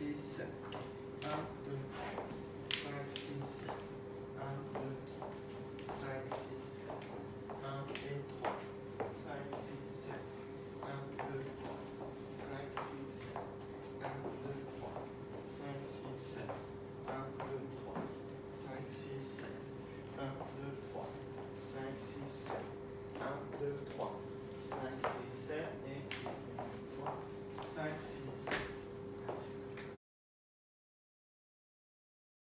6, 7. 1, 2, 5, 6, 7. 1, 2, 3, 5, 6, 7. 1 et 3, 5, 6, 7. 1, 2, 3, 5, 6, 7. 1, 2, 3, 5, 6, 7. 1, 2, 3, 5, 6, 7. 1, 2, 3, 5, 6, 7. 1, 2, 3, 5, 6, 7. Et 3, 5, 6,